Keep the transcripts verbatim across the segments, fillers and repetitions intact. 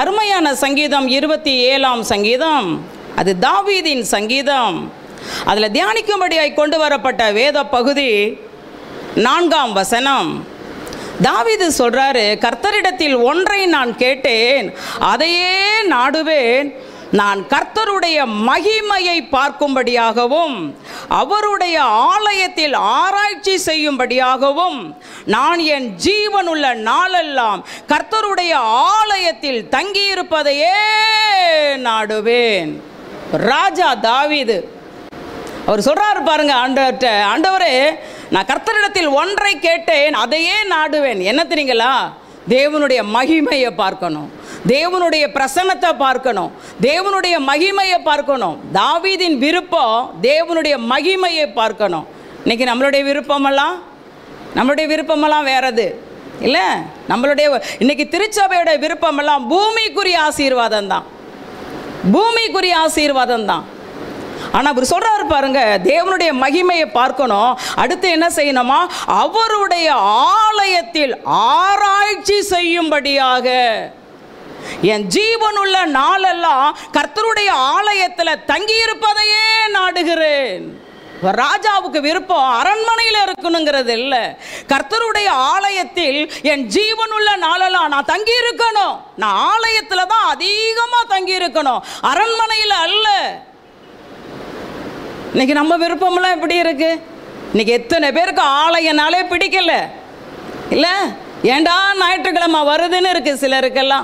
அருமையான சங்கீதம் இருபத்தி ஏழாம் சங்கீதம், அது தாவீதின் சங்கீதம். அதில் தியானிக்கும்படியாய் கொண்டு வரப்பட்ட வேத பகுதி நான்காம் வசனம். தாவீது சொல்றாரு, கர்த்தரிடத்தில் ஒன்றை நான் கேட்டேன், அதையே நாடுவேன். நான் கர்த்தருடைய மகிமையை பார்க்கும்படியாகவும் அவருடைய ஆலயத்தில் ஆராய்ச்சி செய்யும்படியாகவும் நான் என் ஜீவனுள்ள நாளெல்லாம் கர்த்தருடைய ஆலயத்தில் தங்கியிருப்பதையே நாடுவேன். ராஜா தாவீது அவர் சொல்றாரு பாருங்க, ஆண்டவர்கிட்ட, ஆண்டவரே நான் கர்த்தரிடத்தில் ஒன்றை கேட்டேன், அதையே நாடுவேன். என்ன தெரியுங்களா? தேவனுடைய மகிமையை பார்க்கணும், தேவனுடைய பிரசன்னத்தை பார்க்கணும், தேவனுடைய மகிமையை பார்க்கணும். தாவீதின் விருப்பம் தேவனுடைய மகிமையை பார்க்கணும். இன்னைக்கு நம்மளுடைய விருப்பமெல்லாம் நம்மளுடைய விருப்பமெல்லாம் வேறது இல்லை. நம்மளுடைய இன்னைக்கு திருச்சபையோட விருப்பமெல்லாம் பூமிக்குரிய ஆசீர்வாதம் தான், பூமிக்குரிய ஆசீர்வாதம் தான். ஆனால் அவர் சொல்றாரு பாருங்க, தேவனுடைய மகிமையை பார்க்கணும். அடுத்து என்ன செய்யணுமா? அவருடைய ஆலயத்தில் ஆராய்ச்சி செய்யும்படியாக என் ஜீவனுள்ள நாளெல்லாம் கர்த்தருடைய ஆலயத்தில் தங்கியிருப்பதையே நாடுகிறேன். ராஜாவுக்கு விருப்பம் அரண்மனையில் இருக்கணுங்கிறது இல்லை, கர்த்தருடைய ஆலயத்தில் என் ஜீவனுள்ள நாளெல்லாம் நான் தங்கி இருக்கணும். நான் ஆலயத்தில் தான் அதிகமாக தங்கி இருக்கணும், அரண்மனையில் அல்ல. இன்னைக்கு நம்ம விருப்பமெல்லாம் எப்படி இருக்கு? இன்னைக்கு எத்தனை பேருக்கு ஆலயனாலே பிடிக்கல இல்லை? ஏண்டா ஞாயிற்றுக்கிழமை வருதுன்னு இருக்கு சிலருக்கெல்லாம்.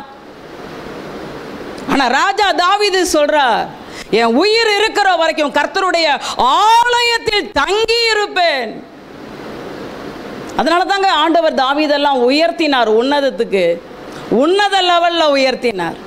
ஆனால் ராஜா தாவீது சொல்றார், என் உயிர் இருக்கிற வரைக்கும் கர்த்தருடைய ஆலயத்தில் தங்கி இருப்பேன். அதனால தாங்க ஆண்டவர் தாவீதெல்லாம் உயர்த்தினார், உன்னதத்துக்கு, உன்னத லெவல்ல உயர்த்தினார்.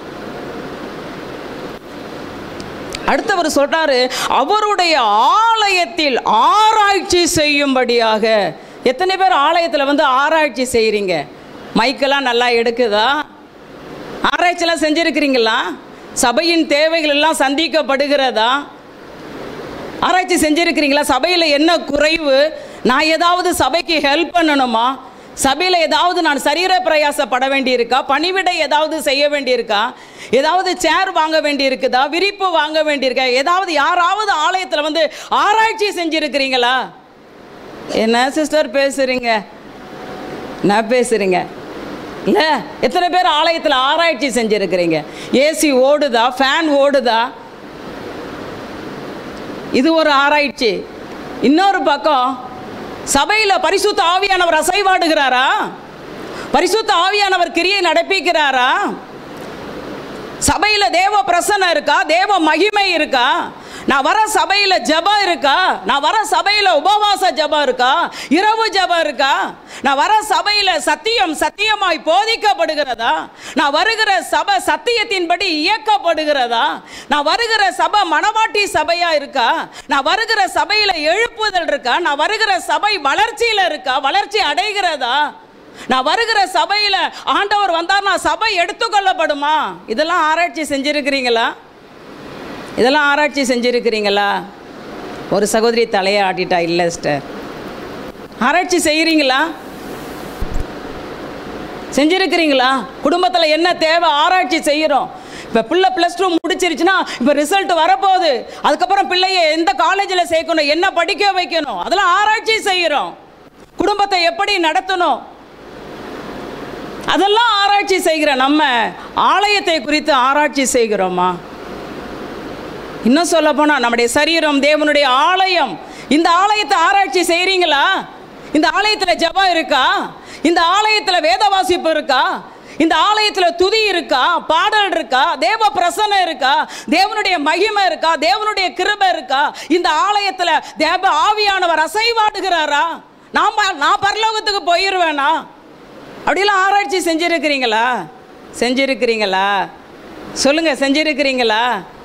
அடுத்தவர் சொல்றாரு, அவருடைய ஆலயத்தில் ஆராய்ச்சி செய்யும்படியாக. எத்தனை பேர் ஆலயத்தில் வந்து ஆராய்ச்சி செய்கிறீங்க? மைக்கெல்லாம் நல்லா எடுக்குதா? ஆராய்ச்சியெல்லாம் செஞ்சுருக்கிறீங்களா? சபையின் தேவைகள் எல்லாம் சந்திக்கப்படுகிறதா? ஆராய்ச்சி செஞ்சுருக்கிறீங்களா? சபையில் என்ன குறைவு? நான் ஏதாவது சபைக்கு ஹெல்ப் பண்ணணுமா? சபையில் ஏதாவது நான் சரீர பிரயாசப்பட வேண்டியிருக்கா? பணிவிடை ஏதாவது செய்ய வேண்டியிருக்கா? ஏதாவது சேர் வாங்க வேண்டியிருக்குதா? விரிப்பு வாங்க வேண்டியிருக்கா? ஏதாவது யாராவது ஆலயத்தில் வந்து ஆராய்ச்சி செஞ்சுருக்கிறீங்களா? என்ன சிஸ்டர் பேசுகிறீங்க? என்ன பேசுகிறீங்க இல்லை? எத்தனை பேர் ஆலயத்தில் ஆராய்ச்சி செஞ்சுருக்கிறீங்க? ஏசி ஓடுதா? ஃபேன் ஓடுதா? இது ஒரு ஆராய்ச்சி. இன்னொரு பக்கம் சபையில் பரிசுத்த ஆவியானவர் அசைவாடுகிறாரா? பரிசுத்த ஆவியானவர் கிரியை நடப்பிக்கிறாரா? சபையில் தேவ பிரசன்னம் இருக்கா? தேவ மகிமை இருக்கா? நான் வர சபையில் ஜெபம் இருக்கா? நான் வர சபையில் உபவாச ஜெபம் இருக்கா? இரவு ஜெபம் இருக்கா? நான் வர சபையில் சத்தியம் சத்தியமாய் போதிக்கப்படுகிறதா? நான் வருகிற சபை சத்தியத்தின்படி இயக்கப்படுகிறதா? நான் வருகிற சபை மனவாட்டி சபையா இருக்கா? நான் வருகிற சபையில் எழுப்புதல் இருக்கா? நான் வருகிற சபை வளர்ச்சியில் இருக்கா? வளர்ச்சி அடைகிறதா? நான் வருகிற சபையில் ஆண்டவர் வந்தார், நான் சபை எடுத்துக்கொள்ளப்படுமா? இதெல்லாம் ஆராய்ச்சி செஞ்சுருக்கிறீங்களா? இதெல்லாம் ஆராய்ச்சி செஞ்சுருக்கிறீங்களா? ஒரு சகோதரி தலையை ஆட்டிட்டா. இல்லை சிஸ்டர், ஆராய்ச்சி செய்கிறீங்களா? செஞ்சுருக்கிறீங்களா? குடும்பத்தில் என்ன தேவை ஆராய்ச்சி செய்கிறோம். இப்போ பிள்ளை ப்ளஸ் டூ முடிச்சிருச்சுன்னா இப்போ ரிசல்ட் வரப்போகுது, அதுக்கப்புறம் பிள்ளையை எந்த காலேஜில் சேர்க்கணும், என்ன படிக்க வைக்கணும், அதெல்லாம் ஆராய்ச்சி செய்கிறோம். குடும்பத்தை எப்படி நடத்தணும், அதெல்லாம் ஆராய்ச்சி செய்கிற நம்ம ஆலயத்தை குறித்து ஆராய்ச்சி செய்கிறோமா? இன்னும் சொல்ல போனால் நம்முடைய சரீரம் தேவனுடைய ஆலயம். இந்த ஆலயத்தை ஆராய்ச்சி செய்கிறீங்களா? இந்த ஆலயத்தில் ஜெபம் இருக்கா? இந்த ஆலயத்தில் வேத வாசிப்பு இருக்கா? இந்த ஆலயத்தில் துதி இருக்கா? பாடல் இருக்கா? தேவ பிரசன்னம் இருக்கா? தேவனுடைய மகிமை இருக்கா? தேவனுடைய கிருபை இருக்கா? இந்த ஆலயத்தில் தேவ ஆவியானவர் அசைவாடுகிறாரா? நான் நான் பரலோகத்துக்கு போயிடுவேனா? அப்படிலாம் ஆராய்ச்சி செஞ்சுருக்கிறீங்களா? செஞ்சுருக்கிறீங்களா? சொல்லுங்க, செஞ்சுருக்கிறீங்களா?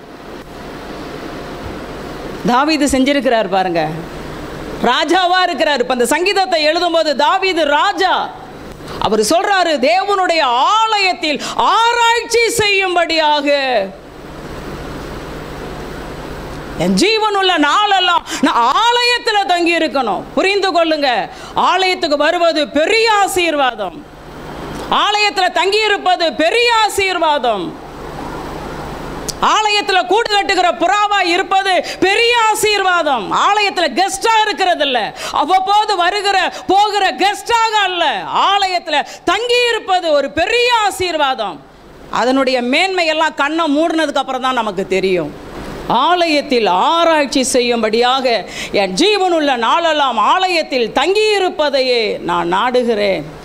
தாவீது செஞ்சிருக்கிறார் பாருங்க, ராஜாவா இருக்கிறார். இப்ப அந்த சங்கீதத்தை எழுதும்போது தாவீது ராஜா, அவர் சொல்றாரு, தேவனுடைய ஆலயத்தில் ஆராய்ச்சி செய்யும்படியாக என் ஜீவனுள்ள நாளெல்லாம் நான் ஆலயத்தில் தங்கி இருக்கணும். புரிந்து கொள்ளுங்க, ஆலயத்துக்கு வருவது பெரிய ஆசீர்வாதம். ஆலயத்தில் தங்கியிருப்பது பெரிய ஆசீர்வாதம். ஆலயத்தில் கூடு கட்டுகிற புறாவா இருப்பது பெரிய ஆசீர்வாதம். ஆலயத்தில் கெஸ்டா இருக்கிறது இல்ல, அவ்வப்போது வருகிற போகிற கெஸ்டாக அல்ல, ஆலயத்தில் தங்கி இருப்பது ஒரு பெரிய ஆசீர்வாதம். அதனுடைய மேன்மையெல்லாம் கண்ணை மூடினதுக்கு அப்புறம் தான் நமக்கு தெரியும். ஆலயத்தில் ஆராய்ச்சி செய்யும்படியாக என் ஜீவனுள்ள நாளெல்லாம் ஆலயத்தில் தங்கியிருப்பதையே நான் நாடுகிறேன்.